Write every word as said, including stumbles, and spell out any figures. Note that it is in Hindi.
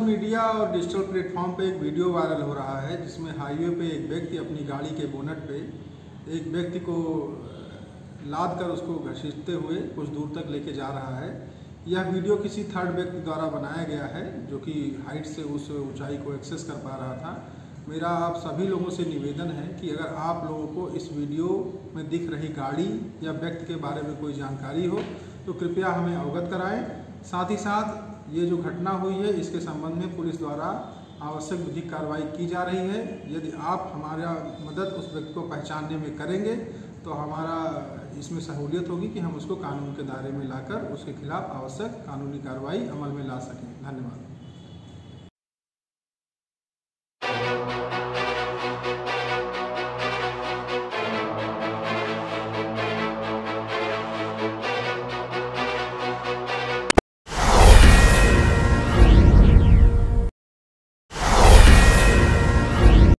मीडिया और डिजिटल प्लेटफॉर्म पे एक वीडियो वायरल हो रहा है जिसमें हाईवे पे एक व्यक्ति अपनी गाड़ी के बोनट पे एक व्यक्ति को लाद कर उसको घसीटते हुए कुछ दूर तक लेके जा रहा है। यह वीडियो किसी थर्ड व्यक्ति द्वारा बनाया गया है जो कि हाइट से उस ऊंचाई को एक्सेस कर पा रहा था। मेरा आप सभी लोगों से निवेदन है कि अगर आप लोगों को इस वीडियो में दिख रही गाड़ी या व्यक्ति के बारे में कोई जानकारी हो तो कृपया हमें अवगत कराएं। साथ ही साथ ये जो घटना हुई है इसके संबंध में पुलिस द्वारा आवश्यक विधिक कार्रवाई की जा रही है। यदि आप हमारा मदद उस व्यक्ति को पहचानने में करेंगे तो हमारा इसमें सहूलियत होगी कि हम उसको कानून के दायरे में लाकर उसके खिलाफ आवश्यक कानूनी कार्रवाई अमल में ला सकें। धन्यवाद।